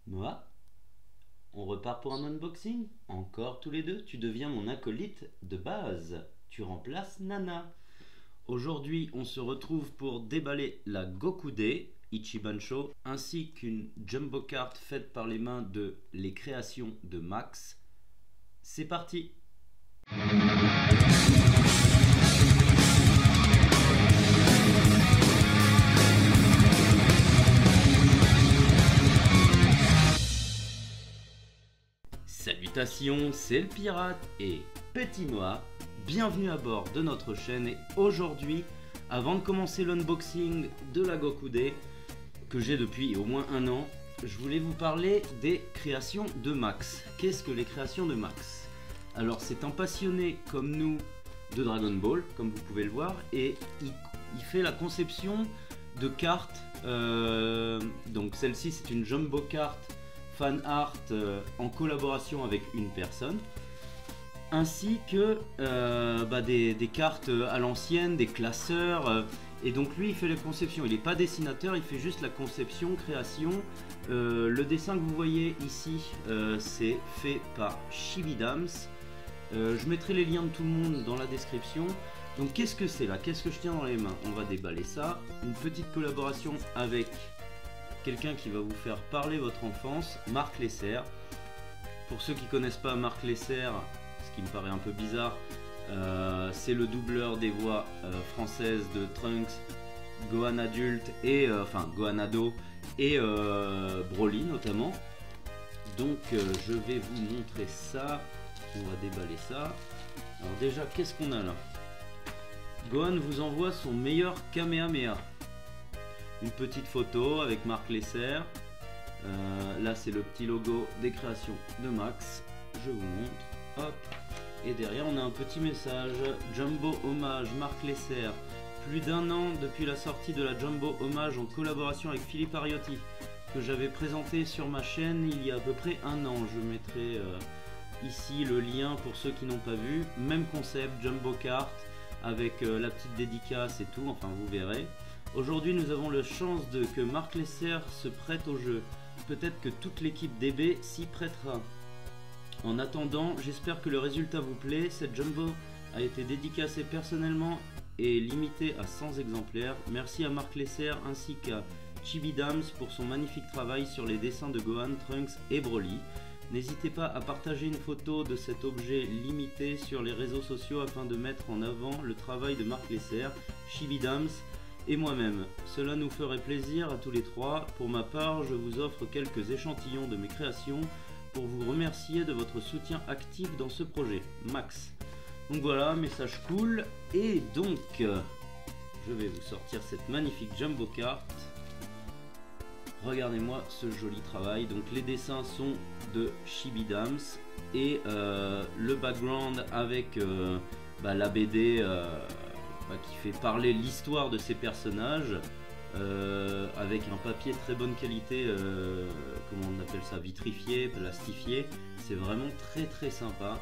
Moi, on repart pour un unboxing? Encore tous les deux, tu deviens mon acolyte de base. Tu remplaces Nana. Aujourd'hui, on se retrouve pour déballer la Gokude Ichibansho ainsi qu'une jumbo card faite par les mains de Les Créations de Max. C'est parti! Salutations, c'est le pirate et Petit Noir. Bienvenue à bord de notre chaîne et aujourd'hui, avant de commencer l'unboxing de la Gokude que j'ai depuis au moins un an, je voulais vous parler des créations de Max. Qu'est-ce que les créations de Max? Alors c'est un passionné comme nous de Dragon Ball, comme vous pouvez le voir, et il fait la conception de cartes. Donc celle-ci c'est une jumbo carte fan art en collaboration avec une personne, ainsi que des cartes à l'ancienne, des classeurs, et donc lui il fait la conception, il n'est pas dessinateur, il fait juste la conception, création. Le dessin que vous voyez ici c'est fait par Shibidams. Je mettrai les liens de tout le monde dans la description. Donc qu'est-ce que c'est là? Qu'est-ce que je tiens dans les mains? On va déballer ça, une petite collaboration avec quelqu'un qui va vous faire parler votre enfance, Marc Lesser. Pour ceux qui ne connaissent pas Marc Lesser, ce qui me paraît un peu bizarre, c'est le doubleur des voix françaises de Trunks, Gohan adulte et Gohan ado et Broly notamment. Donc je vais vous montrer ça. On va déballer ça. Alors déjà, qu'est-ce qu'on a là? Gohan vous envoie son meilleur Kamehameha. Une petite photo avec Marc Lesser. Là c'est le petit logo des créations de Max. Je vous montre. Hop. Et derrière on a un petit message. Jumbo hommage Marc Lesser. Plus d'un an depuis la sortie de la Jumbo hommage en collaboration avec Philippe Ariotti, que j'avais présenté sur ma chaîne il y a à peu près un an. Je mettrai ici le lien pour ceux qui n'ont pas vu. Même concept, jumbo carte avec la petite dédicace et tout. Enfin vous verrez. Aujourd'hui nous avons la chance que Marc Lesser se prête au jeu. Peut-être que toute l'équipe DB s'y prêtera. En attendant, j'espère que le résultat vous plaît. Cette jumbo a été dédicacée personnellement et limitée à 100 exemplaires. Merci à Marc Lesser ainsi qu'à Chibidams pour son magnifique travail sur les dessins de Gohan, Trunks et Broly. N'hésitez pas à partager une photo de cet objet limité sur les réseaux sociaux afin de mettre en avant le travail de Marc Lesser, Chibidams et moi-même. Cela nous ferait plaisir à tous les trois. Pour ma part, je vous offre quelques échantillons de mes créations pour vous remercier de votre soutien actif dans ce projet. Max. Donc voilà, message cool. Et donc, je vais vous sortir cette magnifique jumbo carte. Regardez-moi ce joli travail. Donc les dessins sont de Shibidams et le background avec la BD qui fait parler l'histoire de ces personnages avec un papier de très bonne qualité, comment on appelle ça, vitrifié, plastifié. C'est vraiment très très sympa.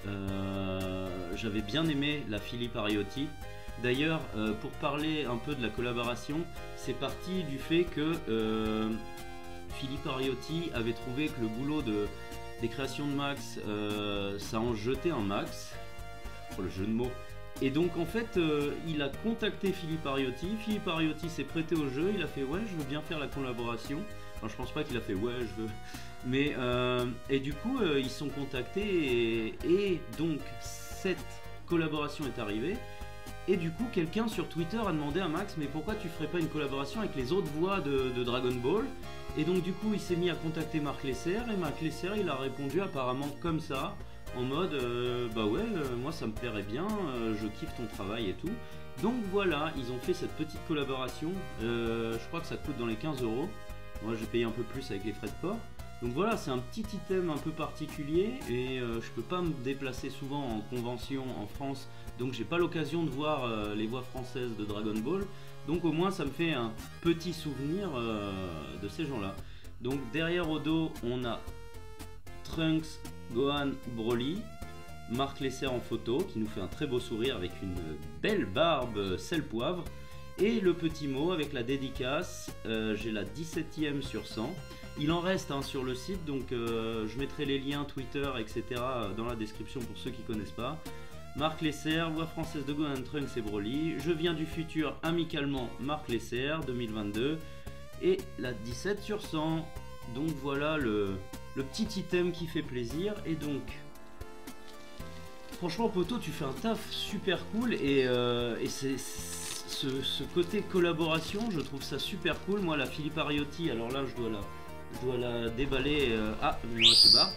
J'avais bien aimé la Philippe Ariotti. D'ailleurs, pour parler un peu de la collaboration, c'est parti du fait que Philippe Ariotti avait trouvé que le boulot des créations de Max, ça en jetait un max, pour le jeu de mots. Et donc en fait, il a contacté Philippe Ariotti. Philippe Ariotti s'est prêté au jeu, il a fait ouais, je veux bien faire la collaboration. Enfin, je pense pas qu'il a fait ouais, je veux. Mais et du coup, ils sont contactés et donc cette collaboration est arrivée. Et du coup, quelqu'un sur Twitter a demandé à Max, mais pourquoi tu ferais pas une collaboration avec les autres voix de Dragon Ball? Et donc du coup, il s'est mis à contacter Marc Lesser, et Marc Lesser, il a répondu apparemment comme ça, en mode, bah ouais, moi ça me plairait bien, je kiffe ton travail et tout. Donc voilà, ils ont fait cette petite collaboration, je crois que ça coûte dans les 15 €. Moi j'ai payé un peu plus avec les frais de port. Donc voilà, c'est un petit item un peu particulier et je peux pas me déplacer souvent en convention en France, donc j'ai pas l'occasion de voir les voix françaises de Dragon Ball. Donc au moins ça me fait un petit souvenir de ces gens-là. Donc derrière au dos, on a Trunks, Gohan, Broly, Marc Lesser en photo qui nous fait un très beau sourire avec une belle barbe sel poivre. Et le petit mot avec la dédicace, j'ai la 17e sur 100. Il en reste hein, sur le site, donc je mettrai les liens Twitter, etc. dans la description pour ceux qui connaissent pas. Marc Lesser, voix française de Gohan, Trunks et Broly. Je viens du futur, amicalement, Marc Lesser, 2022. Et la 17 sur 100. Donc voilà le petit item qui fait plaisir. Et donc, franchement, Poto, tu fais un taf super cool. Et c'est ce côté collaboration, je trouve ça super cool. Moi, la Philippe Ariotti, alors là, je dois la déballer. Ah, moi, c'est bas.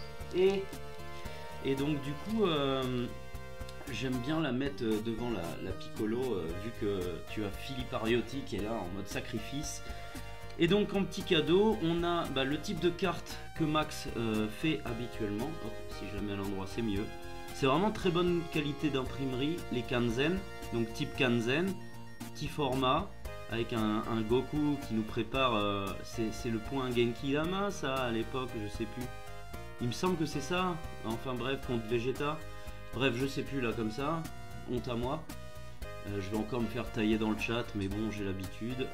Et donc, du coup... j'aime bien la mettre devant la Piccolo, vu que tu as Philippe Ariotti qui est là en mode sacrifice. Et donc en petit cadeau, on a le type de carte que Max fait habituellement. Hop, si je la mets à l'endroit, c'est mieux. C'est vraiment très bonne qualité d'imprimerie, les Kanzen, donc type Kanzen, petit format, avec un Goku qui nous prépare, c'est le point Genki Dama ça à l'époque, je sais plus. Il me semble que c'est ça, enfin bref, contre Vegeta. Bref, je sais plus là comme ça, honte à moi. Je vais encore me faire tailler dans le chat, mais bon, j'ai l'habitude.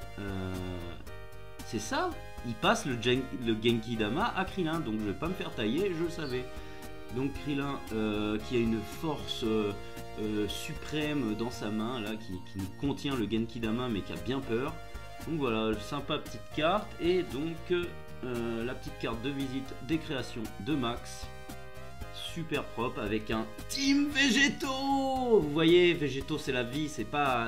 C'est ça, il passe le Genki Dama à Krillin, donc je vais pas me faire tailler, je le savais. Donc Krillin qui a une force suprême dans sa main, là, qui nous contient le Genki Dama, mais qui a bien peur. Donc voilà, sympa petite carte, et donc la petite carte de visite des créations de Max. Super propre avec un Team Végéto. Vous voyez, Végéto c'est la vie, c'est pas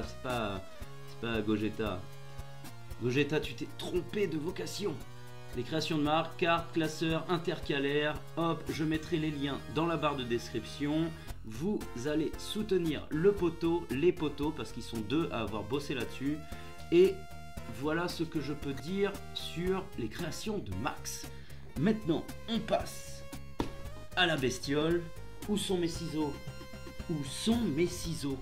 Gogeta. Gogeta, tu t'es trompé de vocation. Les créations de marque, cartes, classeurs, intercalaires. Hop, je mettrai les liens dans la barre de description. Vous allez soutenir le Poto, les potos, parce qu'ils sont deux à avoir bossé là-dessus. Et voilà ce que je peux dire sur les créations de Max. Maintenant, on passe à la bestiole. Où sont mes ciseaux? Où sont mes ciseaux?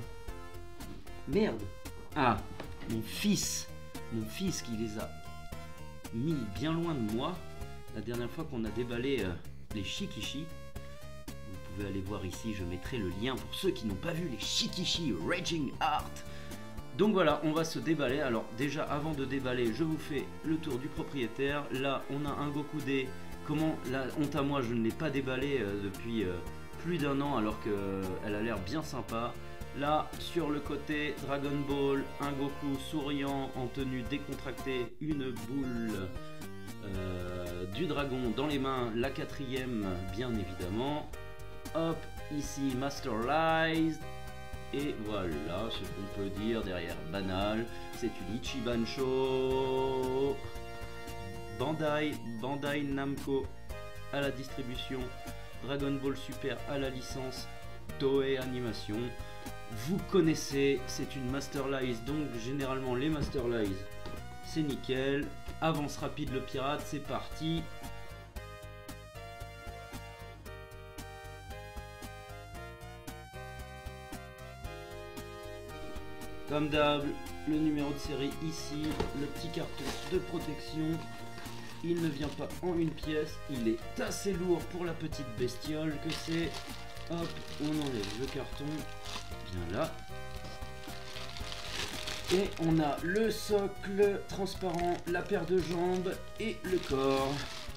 Merde. Ah, mon fils qui les a mis bien loin de moi. La dernière fois qu'on a déballé les Shikishi. Vous pouvez aller voir ici, je mettrai le lien pour ceux qui n'ont pas vu les Shikishi Raging Heart. Donc voilà, on va se déballer. Alors déjà, avant de déballer, je vous fais le tour du propriétaire. Là, on a un Goku-D. Comment, la honte à moi, je ne l'ai pas déballé depuis plus d'1 an alors qu'elle a l'air bien sympa. Là, sur le côté, Dragon Ball, un Goku souriant en tenue décontractée, une boule du dragon dans les mains, la 4ème bien évidemment. Hop, ici Masterlized. Et voilà ce qu'on peut dire derrière Banal, c'est une Ichiban Show. Bandai Namco à la distribution, Dragon Ball Super à la licence, Toei Animation. Vous connaissez, c'est une Masterlize, donc généralement les Masterlize c'est nickel. Avance rapide le pirate, c'est parti. Comme d'hab, le numéro de série ici, le petit carton de protection. Il ne vient pas en une pièce, il est assez lourd pour la petite bestiole que c'est. Hop, on enlève le carton, bien là. Et on a le socle transparent, la paire de jambes et le corps.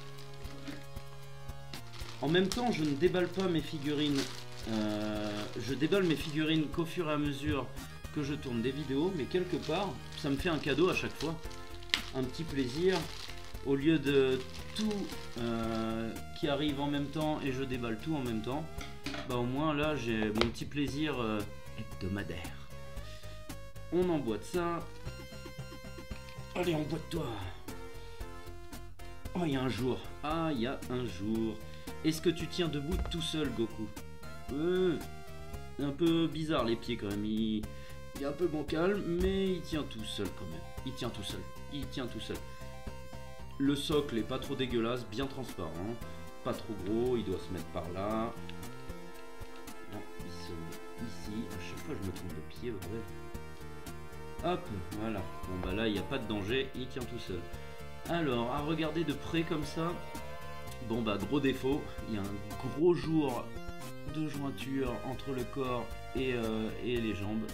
En même temps, je ne déballe pas mes figurines. Je déballe mes figurines qu'au fur et à mesure que je tourne des vidéos, mais quelque part, ça me fait un cadeau à chaque fois. Un petit plaisir. Au lieu de tout qui arrive en même temps et je déballe tout en même temps, bah au moins là j'ai mon petit plaisir hebdomadaire. On emboîte ça. Allez, emboîte-toi. Oh, il y a un jour. Ah, il y a un jour. Est-ce que tu tiens debout tout seul, Goku? Un peu bizarre les pieds quand même. Il est un peu bancal, mais il tient tout seul quand même. Il tient tout seul. Il tient tout seul. Le socle est pas trop dégueulasse, bien transparent, pas trop gros, il doit se mettre par là. Non, il se met ici. À chaque fois je me trompe de pied, bordel. Hop, voilà. Bon bah là il n'y a pas de danger, il tient tout seul. Alors, à regarder de près comme ça, bon bah gros défaut, il y a un gros jour de jointure entre le corps et les jambes.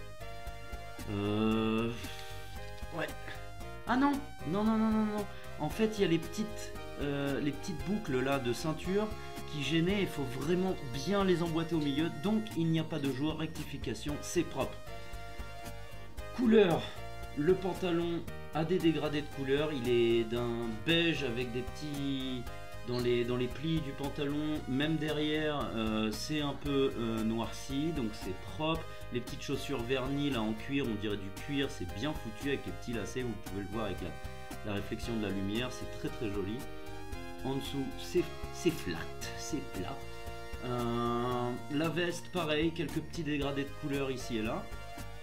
Ouais. Ah non, non. En fait, il y a les petites les petites boucles là de ceinture qui gênaient. Il faut vraiment bien les emboîter au milieu. Donc il n'y a pas de jour, rectification, c'est propre. Couleur, le pantalon a des dégradés de couleur. Il est d'un beige avec des petits... Dans les plis du pantalon, même derrière, c'est un peu noirci, donc c'est propre. Les petites chaussures vernies là en cuir, on dirait du cuir, c'est bien foutu avec les petits lacets, vous pouvez le voir avec la réflexion de la lumière, c'est très très joli. En dessous, c'est flat, c'est plat. La veste, pareil, quelques petits dégradés de couleur ici et là.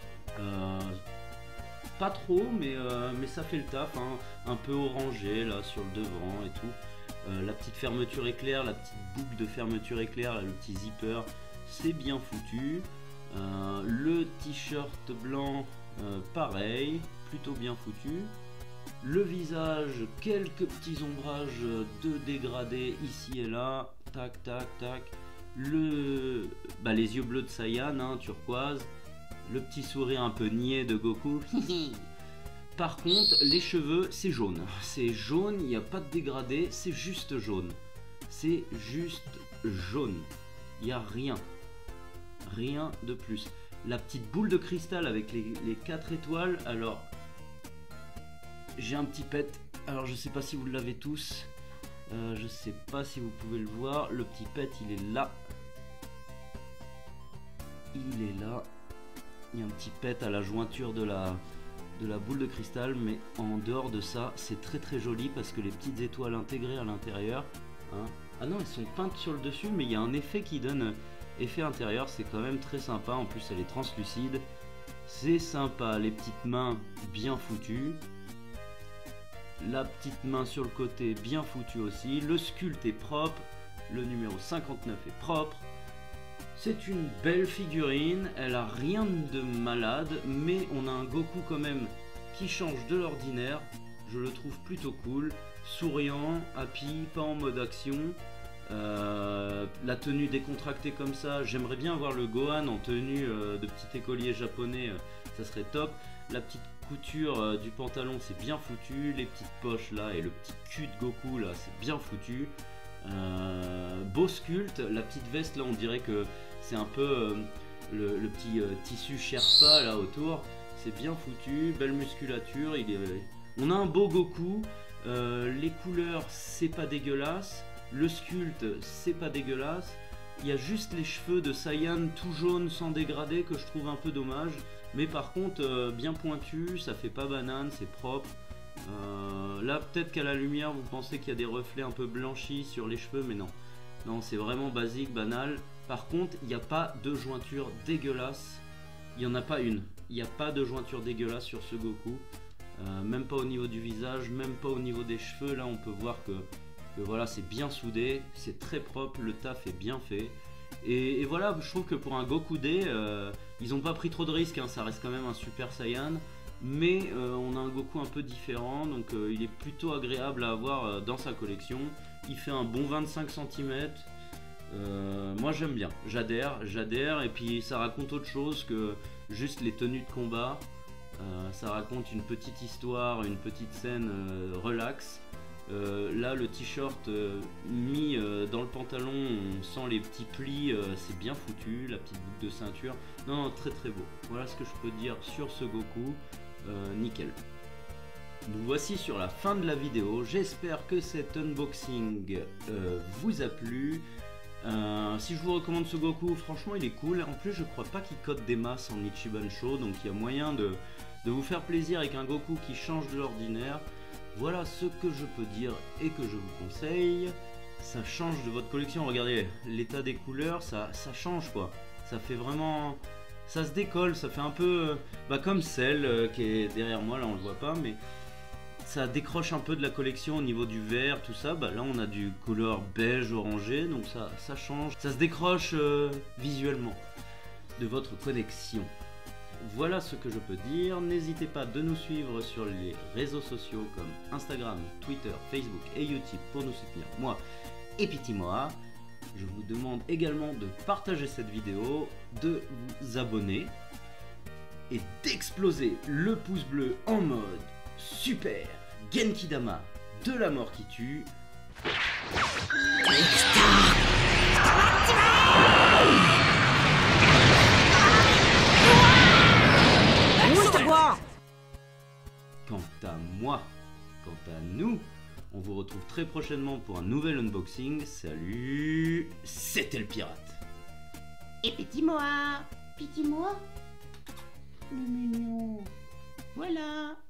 Pas trop, mais ça fait le taf, hein. Un peu orangé là sur le devant et tout. La petite fermeture éclair, la petite boucle de fermeture éclair, là, le petit zipper, c'est bien foutu. Le t-shirt blanc, pareil, plutôt bien foutu. Le visage, quelques petits ombrages de dégradés ici et là, tac tac tac. Les yeux bleus de Saiyan, hein, turquoise. Le petit sourire un peu niais de Goku. Par contre, les cheveux, c'est jaune. C'est jaune, il n'y a pas de dégradé, c'est juste jaune. C'est juste jaune. Il n'y a rien. Rien de plus. La petite boule de cristal avec les 4 étoiles. Alors, j'ai un petit pet. Alors, je sais pas si vous l'avez tous. Je sais pas si vous pouvez le voir. Le petit pet, il est là. Il est là. Il y a un petit pet à la jointure de la boule de cristal, mais en dehors de ça, c'est très très joli parce que les petites étoiles intégrées à l'intérieur, hein. Ah non, elles sont peintes sur le dessus, mais il y a un effet qui donne effet intérieur, c'est quand même très sympa. En plus, elle est translucide, c'est sympa. Les petites mains bien foutues, la petite main sur le côté bien foutue aussi. Le sculpte est propre, le numéro 59 est propre. C'est une belle figurine, elle a rien de malade, mais on a un Goku quand même qui change de l'ordinaire. Je le trouve plutôt cool, souriant, happy, pas en mode action. La tenue décontractée comme ça, j'aimerais bien avoir le Gohan en tenue de petit écolier japonais, ça serait top. La petite couture du pantalon, c'est bien foutu. Les petites poches là et le petit cul de Goku là, c'est bien foutu. Beau sculpte, la petite veste là, on dirait que c'est un peu le petit tissu Sherpa là autour, c'est bien foutu, belle musculature. On a un beau Goku, les couleurs c'est pas dégueulasse, le sculpte c'est pas dégueulasse, il y a juste les cheveux de Saiyan tout jaune sans dégradé que je trouve un peu dommage, mais par contre bien pointu, ça fait pas banane, c'est propre. Là peut-être qu'à la lumière vous pensez qu'il y a des reflets un peu blanchis sur les cheveux, mais non, c'est vraiment basique, banal. Par contre il n'y a pas de jointure dégueulasse, il n'y en a pas une, il n'y a pas de jointure dégueulasse sur ce Goku, même pas au niveau du visage, même pas au niveau des cheveux. Là on peut voir que voilà, c'est bien soudé, c'est très propre, le taf est bien fait. Et voilà, je trouve que pour un Goku D, ils n'ont pas pris trop de risques, hein, ça reste quand même un Super Saiyan. Mais on a un Goku un peu différent, donc il est plutôt agréable à avoir dans sa collection. Il fait un bon 25 cm. Moi j'aime bien, j'adhère, et puis ça raconte autre chose que juste les tenues de combat. Ça raconte une petite histoire, une petite scène relax. Là le t-shirt mis dans le pantalon, on sent les petits plis, c'est bien foutu, la petite boucle de ceinture. Non, très très beau. Voilà ce que je peux dire sur ce Goku. Nickel. Nous voici sur la fin de la vidéo. J'espère que cet unboxing vous a plu. Si je vous recommande ce Goku, franchement il est cool. En plus je crois pas qu'il code des masses en Ichiban Show, donc il y a moyen de vous faire plaisir avec un Goku qui change de l'ordinaire. Voilà ce que je peux dire et que je vous conseille. Ça change de votre collection. Regardez l'état des couleurs, ça change quoi. Ça fait vraiment... Ça se décolle, ça fait un peu comme celle qui est derrière moi, là on le voit pas, mais ça décroche un peu de la collection au niveau du vert, tout ça. Là on a du couleur beige orangé, donc ça change, ça se décroche visuellement de votre collection. Voilà ce que je peux dire. N'hésitez pas de nous suivre sur les réseaux sociaux comme Instagram, Twitter, Facebook et YouTube pour nous soutenir, moi et Petit Moa. Je vous demande également de partager cette vidéo, de vous abonner et d'exploser le pouce bleu en mode super Genkidama de la mort qui tue. Quant à moi, quant à nous, on vous retrouve très prochainement pour un nouvel unboxing. Salut, c'était le pirate. Et Petit Moa. Petit Moa. Le mignon. Voilà.